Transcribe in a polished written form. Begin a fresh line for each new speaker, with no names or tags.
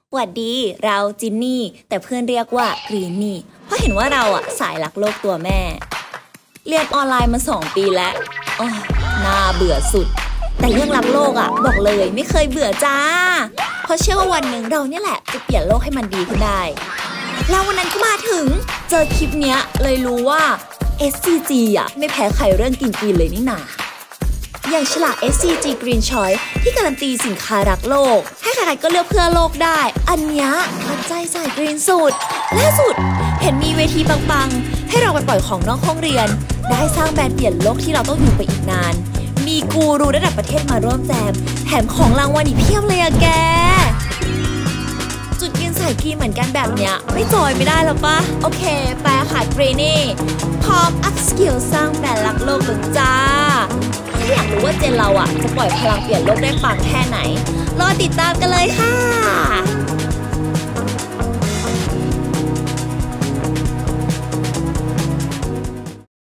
หวัดดีเราจินนี่แต่เพื่อนเรียกว่ากรีนนี่เพราะเห็นว่าเราสายรักโลกตัวแม่เรียนออนไลน์มา2 ปีแล้วน่าเบื่อสุดแต่เรื่องรักโลกบอกเลยไม่เคยเบื่อจ้าเพราะเชื่อว่าวันหนึ่งเราเนี่ยแหละจะเปลี่ยนโลกให้มันดีขึ้นได้แล้ววันนั้นก็มาถึงเจอคลิปเนี้ยเลยรู้ว่า SCG ไม่แพ้ใครเรื่องกินเลยนี่นาอย่างฉลาก SCG Green Choice ที่การันตีสินค้ารักโลกให้ใครๆก็เลือกเพื่อโลกได้อันเนี้ยทัดใจสายกรีนสุดล่าสุดเห็นมีเวทีปังๆให้เราไปปล่อยของนอกห้องเรียนได้สร้างแบรนด์เปลี่ยนโลกที่เราต้องอยู่ไปอีกนานมีกูรูระดับประเทศมาร่วมแจมแถมของรางวัลอีกเพียบเลยแกจุดยืนสายกรีนเหมือนกันแบบเนี้ยไม่จอยไม่ได้แล้วปะโอเคแปลค่ะกรีนนี่พร้อมอัพสกิลสร้างแบรนด์รักโลกแล้วจ้าถ้าอยากรู้ว่าเจนเราจะปล่อยพลังเปลี่ยนโลกได้ปังแค่ไหนรอติดตามกันเลยค่ะ